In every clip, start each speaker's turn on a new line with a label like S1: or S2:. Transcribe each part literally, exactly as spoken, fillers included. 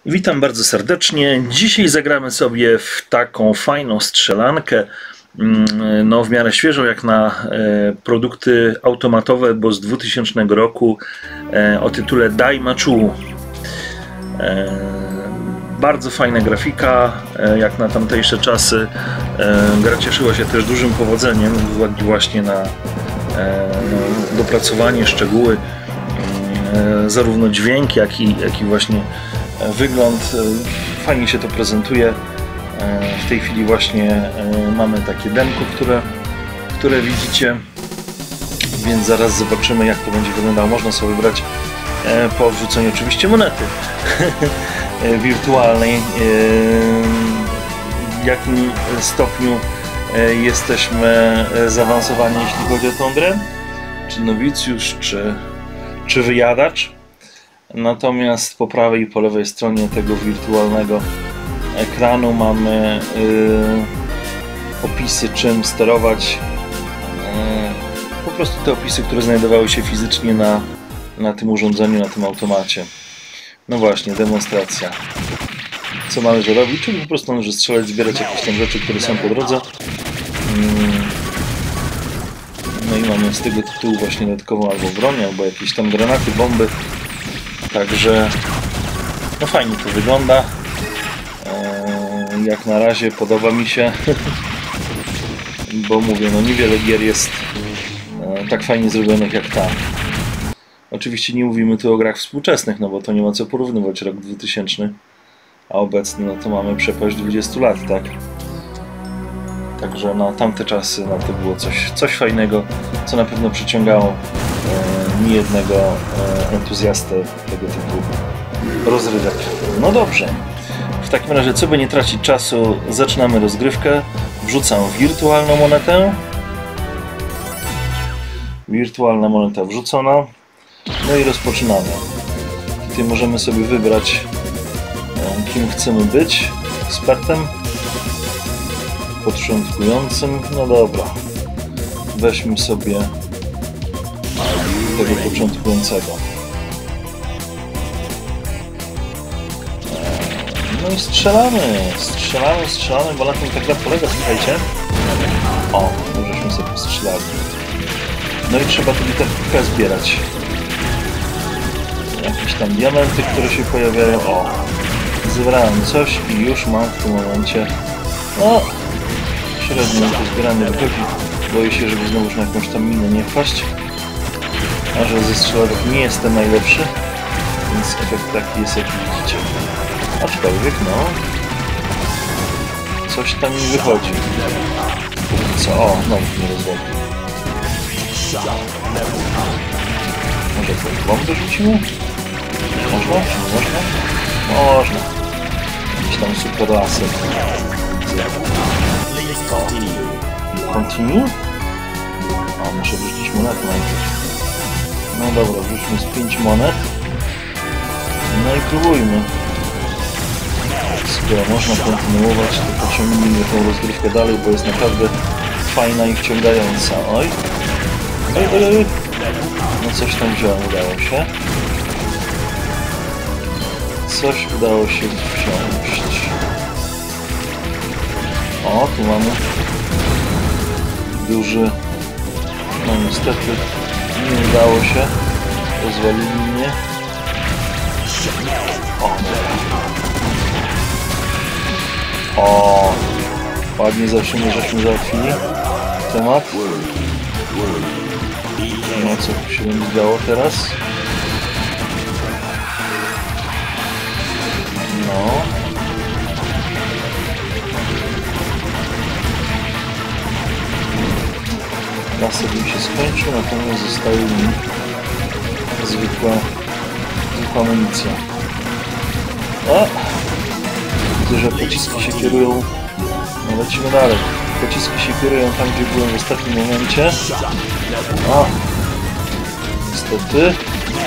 S1: Witam bardzo serdecznie. Dzisiaj zagramy sobie w taką fajną strzelankę, no w miarę świeżą jak na e, produkty automatowe, bo z dwutysięcznego roku e, o tytule Daimachu. E, bardzo fajna grafika, e, jak na tamtejsze czasy. E, gra cieszyła się też dużym powodzeniem właśnie na e, no, dopracowanie, szczegóły, e, zarówno dźwięk, jak i, jak i właśnie wygląd. Fajnie się to prezentuje. W tej chwili właśnie mamy takie demko, które, które widzicie, więc zaraz zobaczymy, jak to będzie wyglądało. Można sobie wybrać po wrzuceniu oczywiście monety wirtualnej, w jakim stopniu jesteśmy zaawansowani, jeśli chodzi o tą grę, czy nowicjusz, czy, czy wyjadacz. Natomiast po prawej i po lewej stronie tego wirtualnego ekranu mamy yy, opisy, czym sterować. Yy, po prostu te opisy, które znajdowały się fizycznie na, na tym urządzeniu, na tym automacie. No właśnie, demonstracja. Co należy robić? Czyli po prostu należy strzelać, zbierać jakieś tam rzeczy, które są po drodze. Yy. No i mamy z tego tytułu właśnie dodatkową albo broń, albo jakieś tam granaty, bomby. Także no fajnie to wygląda. Eee, jak na razie podoba mi się, bo mówię, no niewiele gier jest e, tak fajnie zrobionych jak ta. Oczywiście nie mówimy tu o grach współczesnych, no bo to nie ma co porównywać, rok dwutysięczny, a obecny no to mamy przepaść dwudziestu lat, tak? Także na tamte czasy no to było coś, coś fajnego, co na pewno przyciągało e, niejednego e, entuzjastę tego typu rozrywek. No dobrze, w takim razie, co by nie tracić czasu, zaczynamy rozgrywkę. Wrzucam wirtualną monetę. Wirtualna moneta wrzucona. No i rozpoczynamy. Tutaj możemy sobie wybrać, e, kim chcemy być. Ekspertem, początkującym. No dobra, weźmy sobie tego początkującego. No i strzelamy, strzelamy, strzelamy, bo na tym ta gra polega, słuchajcie. O, już żeśmy sobie strzelali. No i trzeba tu literkę zbierać. Jakieś tam diamenty, które się pojawiają. O, zebrałem coś i już mam w tym momencie. No, średnio to zbieranie wychodzi. Boję się, żeby znowu na jakąś tam minę nie wpaść. A że ze strzelarek nie jestem najlepszy, więc efekt taki jest, jak widzicie. Aczkolwiek, no, coś tam mi wychodzi. Co? O, znowu mnie rozwodzi. Może coś bombę rzucimy? Można? Czy nie można? Można. Jakiś tam super laser. Continue? O, muszę wrzucić monetę najpierw. No dobra, wrzućmy z pięć monet. No i próbujmy. Skoro można kontynuować, to pociągnijmy tą rozgrywkę dalej, bo jest naprawdę fajna i wciągająca. Oj! Oj, oj, oj! No coś tam wziąłem, udało się. Coś udało się wziąć. O, tu mamy duży... No niestety nie udało się. Rozwalili mnie. O, o, ładnie zawsze mnie żeśmy załatwili temat. No co się będzie działo teraz? No. Laser mi się skończył, natomiast zostaje mi zwykła, zwykła amunicja. O! Widzę, że pociski się kierują. No lecimy dalej. Pociski się kierują tam, gdzie byłem w ostatnim momencie. O! Niestety.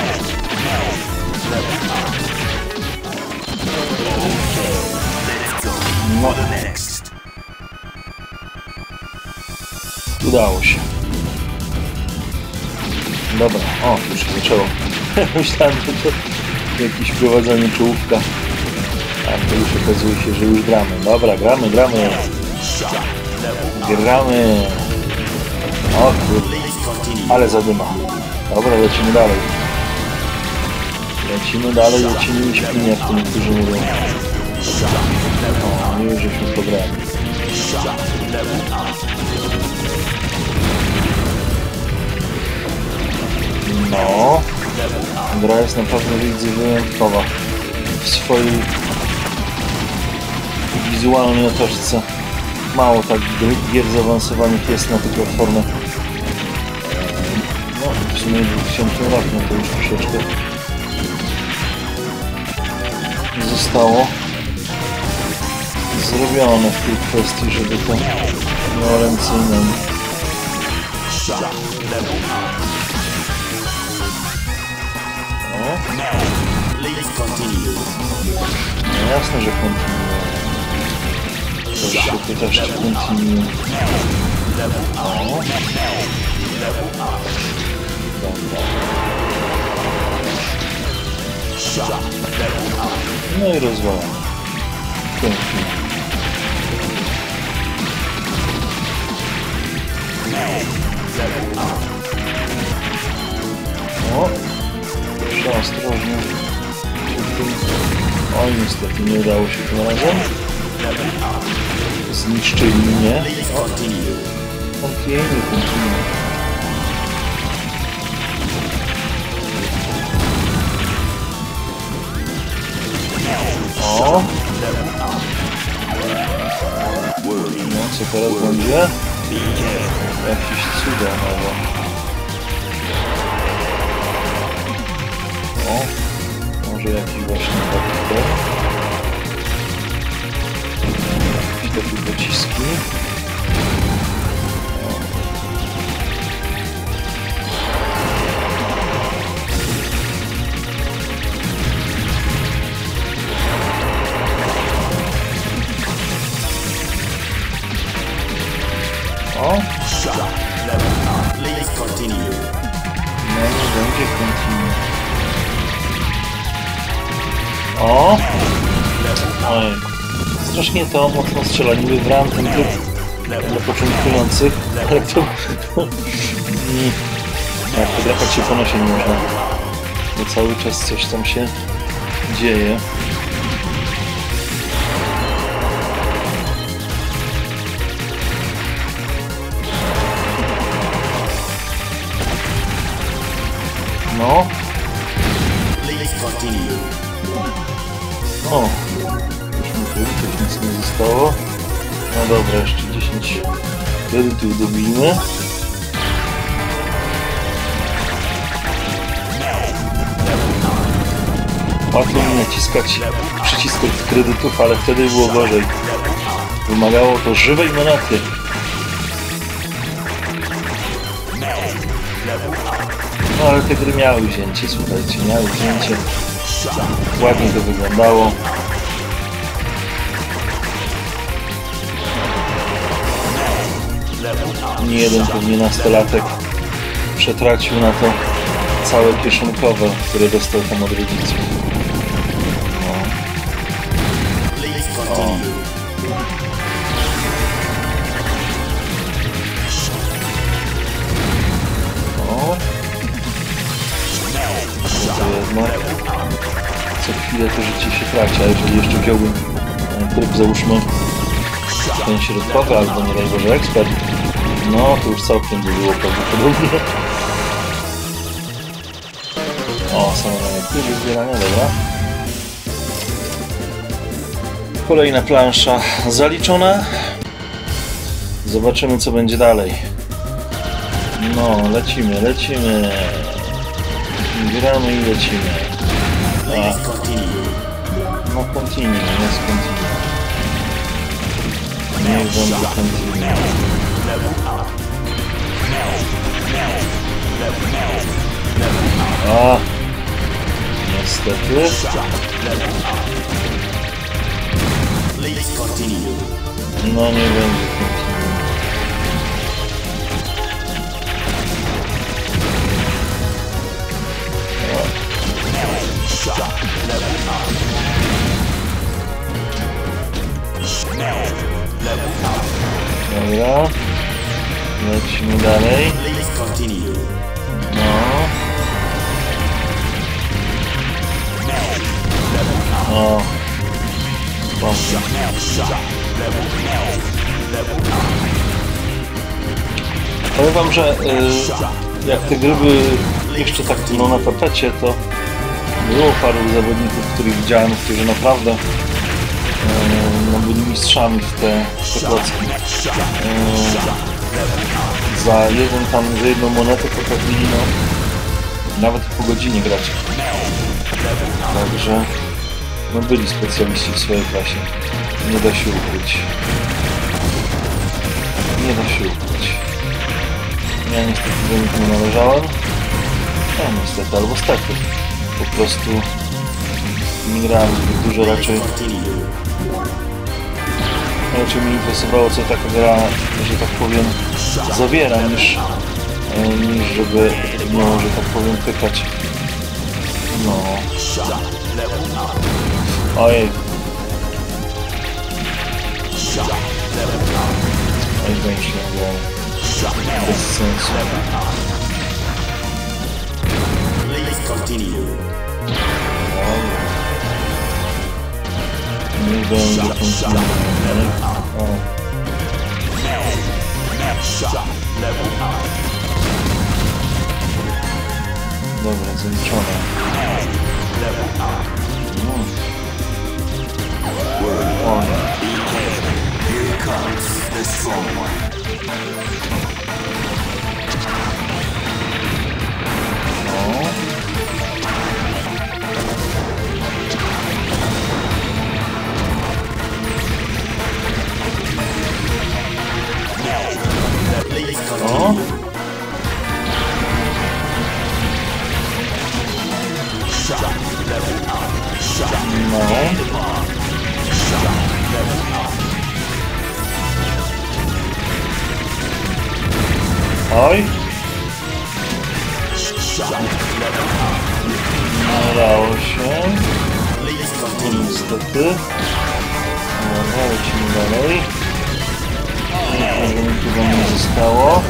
S1: No. Udało się. Dobra, o, już się zaczęło. Myślałem, że to jakieś prowadzenie czołówka A to już okazuje się, że już gramy. Dobra, gramy, gramy. Gramy. O kurde. Ale zadyma. Dobra, lecimy dalej. Lecimy dalej, lecimy nie śpimy, jak to niektórzy mówią. O, nie już żeśmy pograli. No. Gra jest naprawdę, widzę, wyjątkowa w swojej wizualnej otoczce. Mało tak gier zaawansowanych jest na tę platformę. No, w sumie dwutysięczny rok, no to już troszeczkę zostało zrobione w tej kwestii, żeby to miało ręce i nogi. No jasne, że kontynuuję. Proszę, to też kontynuuję. O. Dobra. No i rozwalam. Pięknie. O. Proszę ostrożnie. Oj, niestety nie udało się tym razem. Zniszczyli mnie. Continue, continue. O! No co teraz będzie? Jakieś cuda nowe. O! Może jakiś właśnie taki. Jakieś takie pociski. O!
S2: Please continue.
S1: No nie będzie continue. O! Oj. Strasznie to mocno strzela. Niby wybrałem ten tryb dla początkujących, ale to... Jak podrapać się po nosie nie można. Bo cały czas coś tam się dzieje. No. O. Już mi kredytów nic nie zostało. No dobra, jeszcze dziesięć kredytów dobijmy. Łatwo mi naciskać przycisk kredytów, ale wtedy było gorzej. Wymagało to żywej monety. No ale te gry miały wzięcie, słuchajcie, miały wzięcie. Ładnie to wyglądało. Nie jeden pewnie nastolatek przetracił na to całe kieszonkowe, które dostał tam od rodziców. No. O. O. Jedno. Co chwilę to życie się traci, a jeżeli jeszcze wziąłbym tryb, załóżmy ten środkowy, albo nie daj Boże ekspert, no to już całkiem by było prawdopodobnie. O, są tryby zbierania, dobra. Kolejna plansza zaliczona. Zobaczymy, co będzie dalej. No, lecimy, lecimy. Gramy i lecimy. A. No, continue, jest continue. Niech będzie continue. A. Niestety. No, nie będzie continue. Dobra. Lecimy dalej. No. O. Powiem wam, że y, jak te gry były jeszcze tak no, na tapecie, to było paru zawodników, których widziałem, którzy naprawdę y, no, byli mistrzami w te, w te klocki. Y, za jeden tam, za jedną monetę potrafili no, nawet po godzinie grać. Także no, byli specjaliści w swojej klasie. Nie da się ukryć. Nie da się ukryć. Ja niestety do nich nie należałem. Ja niestety, albo stety. Po prostu nie grałem zbyt dużo raczej. Raczej mnie interesowało, co taka gra, że tak powiem, zawiera, niż, niż żeby, no, że tak powiem, pykać. No. Ojej. Oj, będzie się nagrało. Bez sensu. Nie będzie kontynuowane. O. Dobra, zaliczone. No. O. O. No. Oj. Nalało się. Niestety. Dobra, lecimy dalej. Nic chyba nie zostało.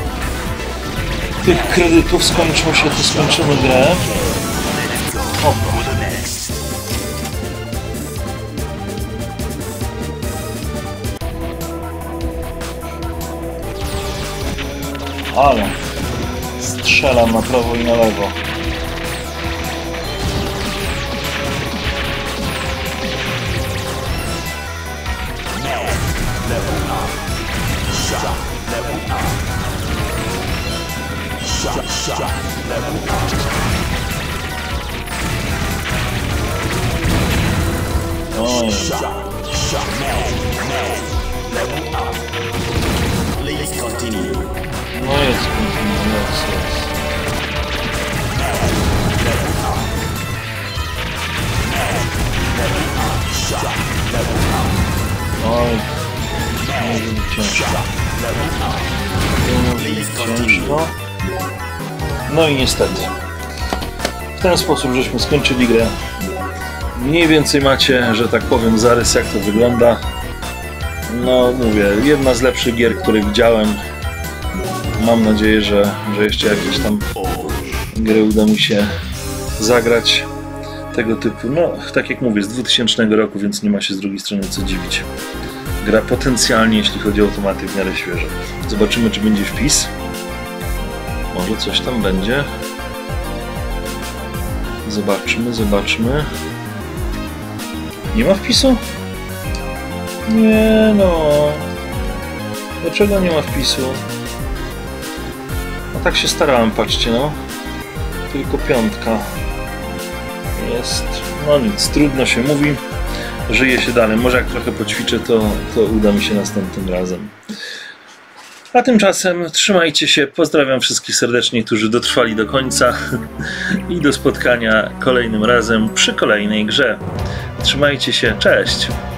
S1: Tych kredytów skończą się, to skończymy grę. Opa. Ale strzelam na prawo i na lewo. Oj. No jest kontynuujący. Oj, może być ciężko. Może być ciężko. No i niestety. W ten sposób żeśmy skończyli grę. Mniej więcej macie, że tak powiem, zarys jak to wygląda. No mówię, jedna z lepszych gier, które widziałem. Mam nadzieję, że, że jeszcze jakieś tam gry uda mi się zagrać tego typu. No, tak jak mówię, z dwutysięcznego roku, więc nie ma się z drugiej strony co dziwić. Gra potencjalnie, jeśli chodzi o automaty, w miarę świeża. Zobaczymy, czy będzie wpis. Może coś tam będzie. Zobaczmy, zobaczmy. Nie ma wpisu? Nie no. Dlaczego nie ma wpisu? No tak się starałem, patrzcie no. Tylko piątka. Jest. No nic, trudno się mówi. Żyje się dalej. Może jak trochę poćwiczę, to, to uda mi się następnym razem. A tymczasem trzymajcie się. Pozdrawiam wszystkich serdecznie, którzy dotrwali do końca. I do spotkania kolejnym razem przy kolejnej grze. Trzymajcie się. Cześć!